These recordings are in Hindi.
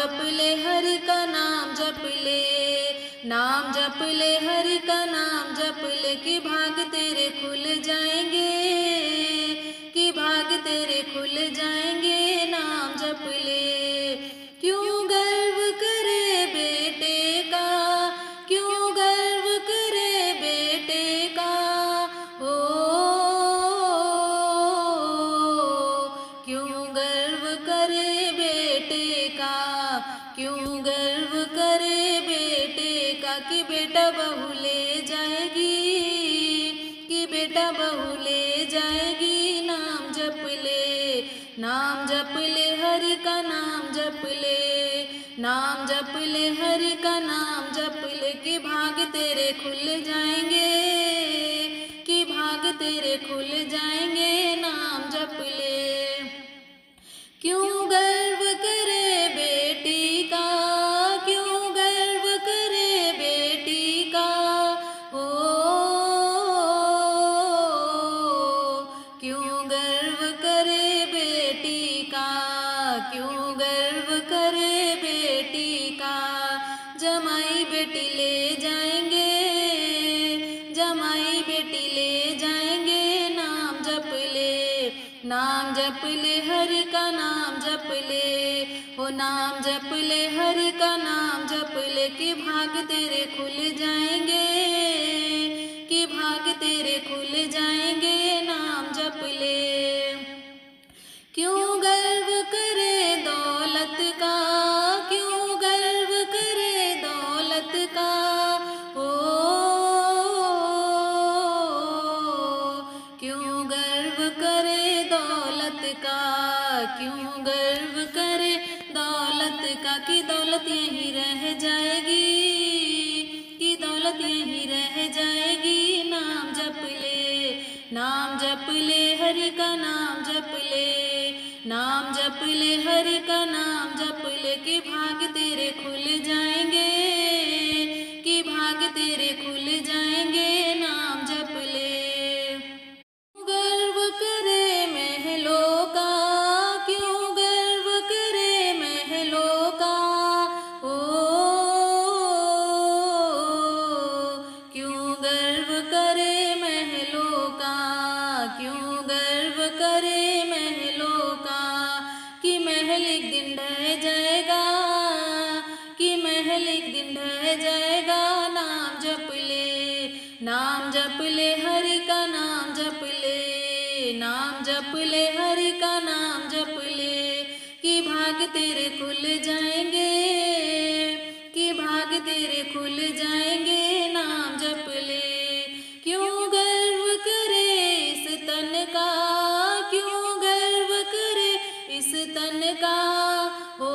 जप ले हरि का नाम जप ले, नाम जप ले हरि का नाम जप ले कि भाग तेरे खुल जाएंगे, कि भाग तेरे खुल जाएंगे। नाम जप ले। क्यों गर्व करे बेटे का, क्यों गर्व करे बेटे का, हो क्यों गर्व करे बेटे का, क्यों गर्व करे बेटे का कि बेटा बहू ले जाएगी, कि बेटा बहू ले जाएगी। नाम जप ले, नाम जप ले हरि का नाम जप ले, नाम जप ले हरि का नाम जप ले कि भाग तेरे खुल जाएंगे, कि भाग तेरे खुल जाएंगे। नाम जप ले। क्यों गर्व करे बेटी का, क्यों गर्व करे बेटी का, हो क्यों गर्व करे बेटी का, क्यों गर्व करे बेटी का। जमाई बेटी ले जाएंगे, जमाई बेटी ले जाएंगे। नाम जप ले, नाम जप ले हरि का नाम जप ले, हो नाम जप ले हरि का नाम जप ले कि भाग तेरे खुल जाएंगे, कि भाग तेरे खुल जाएंगे। नाम जप ले। क्यों गर्व करे दौलत का, क्यों गर्व करे दौलत का, हो क्यों गर्व करे दौलत का, क्यों गर्व करे दौलत का कि दौलत यहीं रह जाएगी, कि दौलत यहीं रह जाएगी। नाम जप ले, नाम जप ले हरि का नाम जप ले, नाम जप ले हरि का नाम जप ले कि भाग तेरे खुल जाएंगे, कि भाग तेरे खुल जाएंगे। नाम जप ले। गर्व करे महलों का, क्यों गर्व करे महलों का, हो क्यों गर्व करे महलों का, क्यों गर्व करे महलों का। कि महल एक दिन ढह जाएगा, कि महल एक दिन ढह जाएगा। नाम जप ले, नाम जप ले हरि का नाम जप ले, नाम जप ले हरि का नाम जप ले कि भाग तेरे खुल जाएंगे, कि भाग तेरे खुल जाएंगे। नाम जप ले। क्यों गर्व करे इस तन का, क्यों गर्व करे इस तन का, हो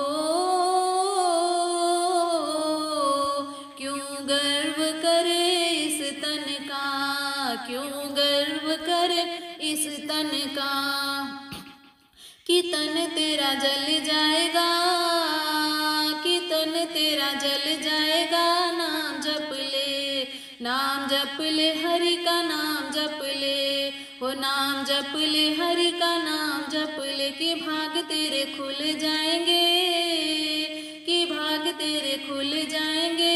क्यों गर्व करे इस तन का, क्यों गर्व करे इस तन का। कि तन तेरा जल जाएगा, कि तन तेरा जल जाएगा। नाम जप ले, नाम जप ले हरि का नाम जप ले, हो नाम जप ले हरि का नाम जप ले कि भाग तेरे खुल जाएंगे, कि भाग तेरे खुल जाएंगे।